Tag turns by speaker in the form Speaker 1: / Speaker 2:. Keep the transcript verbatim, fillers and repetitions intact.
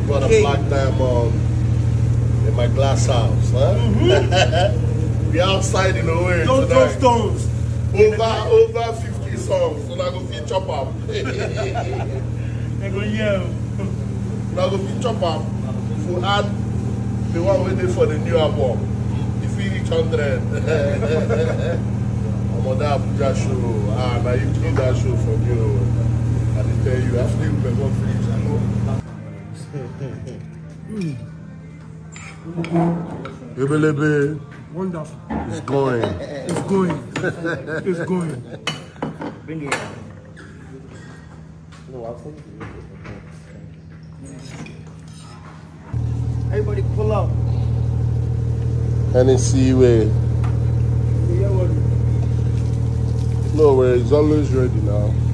Speaker 1: Got a black diamond in my glass house, huh? Mm-hmm. We outside in a way
Speaker 2: Don't throw stones.
Speaker 1: Over over fifty songs, so I go fit chop up.
Speaker 2: They go yell.
Speaker 1: Now go fit chop up. If we add the one we did for the new album, if we reach hundred. I'm on that Abuja show. Ah, now you kill that show for me. I didn't tell you. Actually, we were going to finish. I know. Ebelebe.
Speaker 2: Wonderful.
Speaker 1: It's going.
Speaker 2: It's going. It's going.
Speaker 3: Bring it.
Speaker 1: No, I'll take it.
Speaker 3: Everybody pull up.
Speaker 1: Hennessy way. No, where it's always ready now.